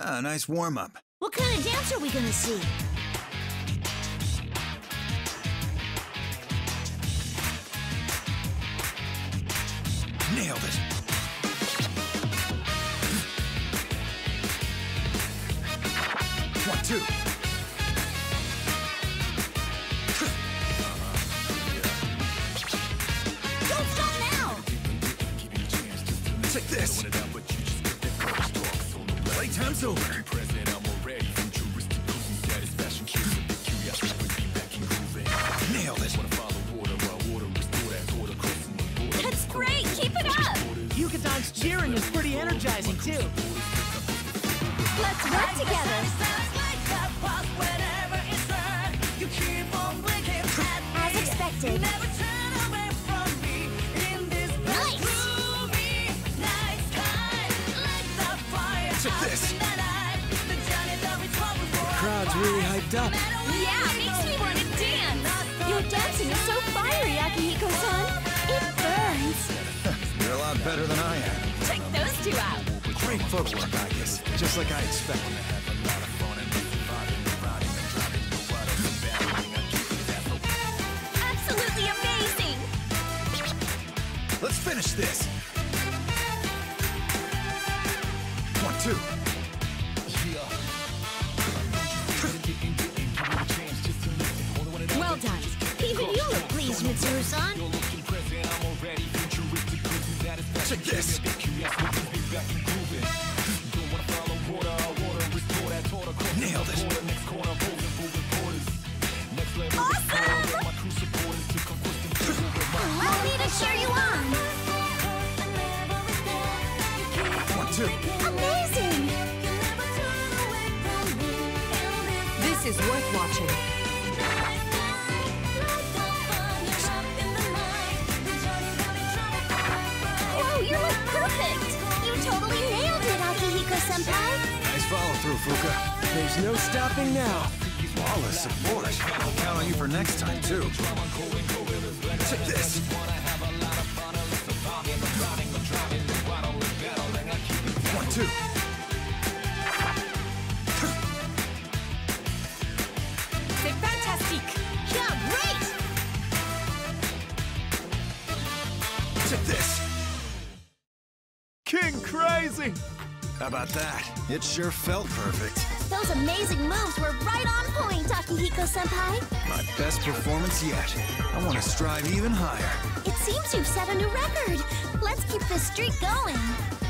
Ah, nice warm-up. What kind of dance are we gonna see? Nailed it. One, two. Don't stop now! Take this. Playtime's over. Nailed it. That's great! Keep it up! Yukatan's cheering is pretty energizing, too. Let's work together! As expected. Take this. The crowd's really hyped up. Yeah, makes me want to dance! Your dancing is so fiery, Akihiko-san! It burns! You're a lot better than I am. Check those two out! Great footwork, I guess. Just like I expected. Absolutely amazing! Let's finish this. One, two. Well done. Even you look pleased, Mitsuru-san. Check this. Nailed it. Awesome! Allow me to cheer you on. One, two. Amazing! This is worth watching. Whoa, you look perfect! You totally nailed it, Akihiko-senpai! Nice follow-through, Fuka. There's no stopping now. Flawless support. I'll count on you for next time, too. Take this. One, two. C'est fantastique. Yeah, great! Take this. King Crazy! How about that? It sure felt perfect. Those amazing moves were right on point, Akihiko-senpai! My best performance yet. I want to strive even higher. It seems you've set a new record! Let's keep this streak going!